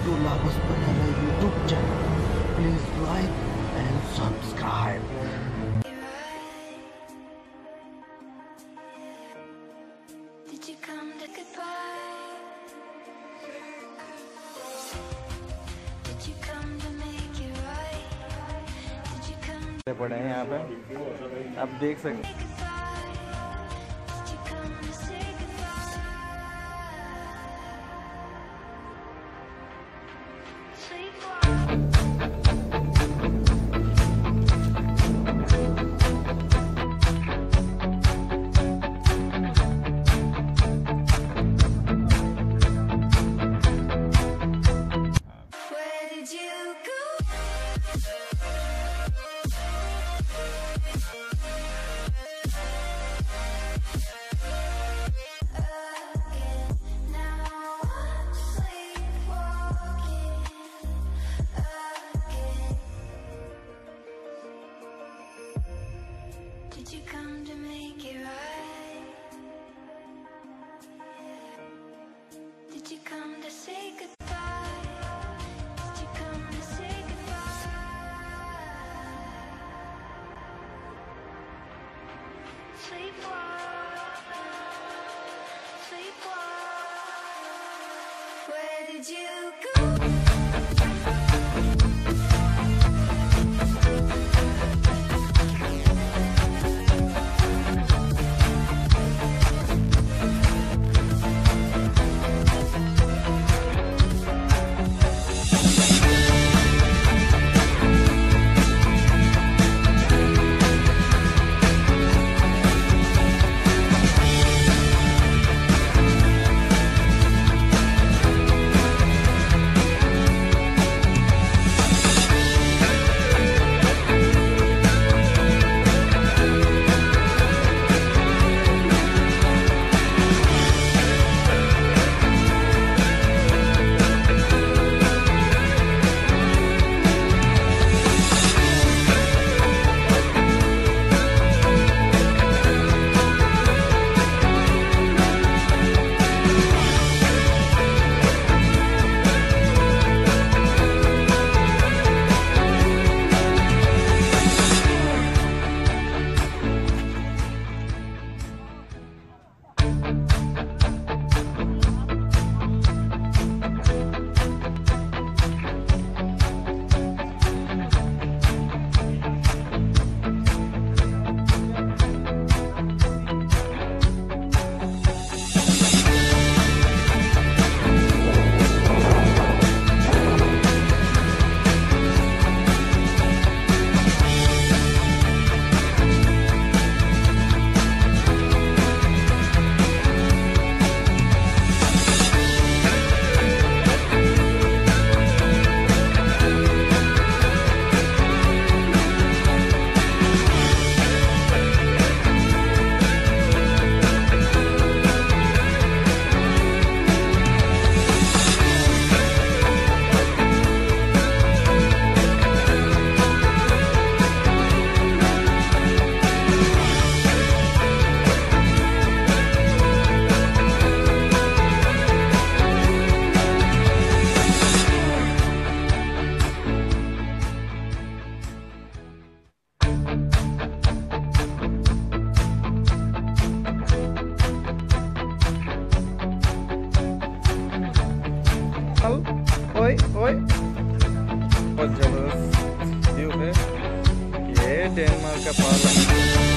to Labas Panele YouTube channel. Please like and subscribe. Did you come to goodbye? Did you come to make it right? Did you come to पड़े हैं यहाँ पे आप देख सकते say goodbye? Did you come to say goodbye? Sleepwalk. Where did you go? Again, now I'm sleepwalking. Again. Did you come to make it right? Did you come to say goodbye? Did you come to say goodbye? Sleepwalk, sleepwalk. Where did you go? ओए ओए बहुत जबरदस्त view है ये Denmark का parliament.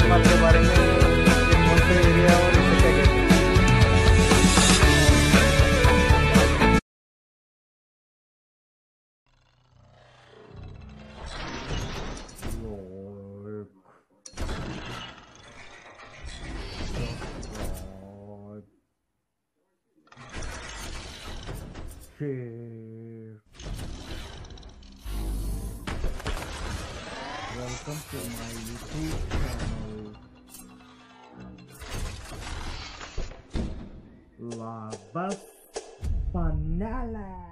माल के बारे में, ये कौन सा एरिया और इसे क्या कहते हैं। Welcome to my YouTube channel, Labas Panele.